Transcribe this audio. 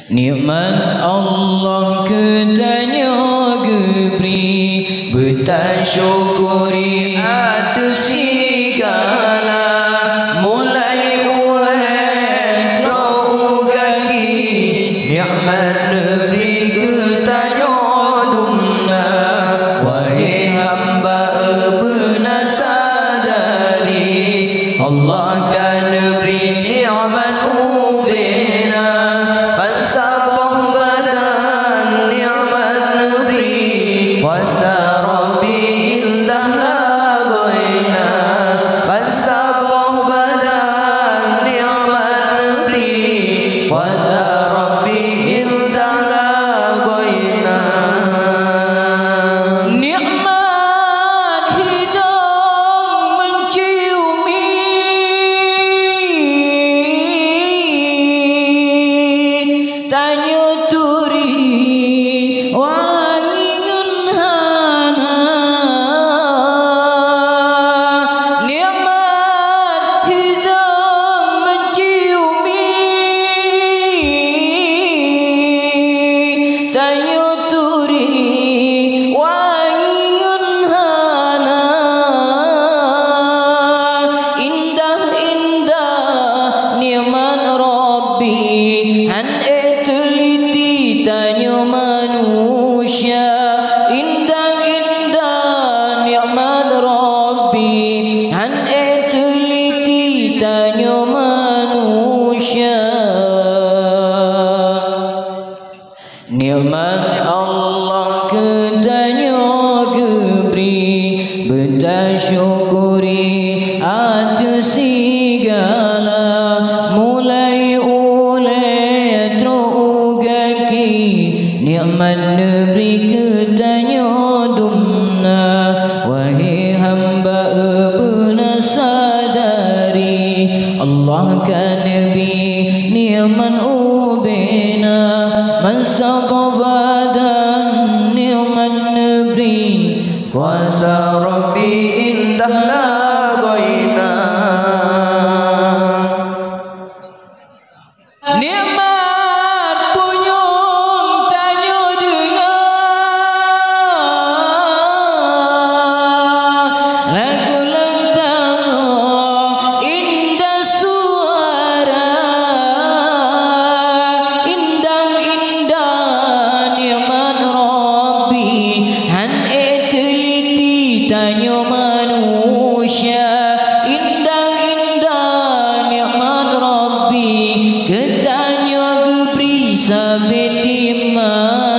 Nikmat Allah ketanya geberi, bertasyukuri atas segala, mulai oleh teruk kaki. Nikmat negeri ketanya dunia, wahai hamba benar sadari, Allah kan beri nikmat ubina. Sabah badan nikmat negeri, kuasa Rabbi indah lagoina. Sabah badan nikmat negeri, kuasa Rabbi indah lagoina. Nikmat hidung menciumi, tanya turi wangi ngenhana. Nikmat hidung menciumi, tanya turi wangi ngenhana. Indah-indah nikmat Rabbi, han teliti tanya manusia. Indah-indah nikmat Rabbi, han teliti tanya manusia. Nikmat Allah ketanya geberi, bertasyukuri atas segala, mulai oleh teruk kaki. Nikmat negeri ketanya dumna, wahai hamba benar sadari, Allah kan beri nikmat ubina. Mansab badan nikmat negeri, kuasa Rabbi indah lagoina. Nikmat punyung tanya dengar, lagu lantang indah suara. Indah-indah nikmat Rabbi, han teliti tanya manusia. Indah-indah nikmat Rabbi, ketanya geberi sampai timah.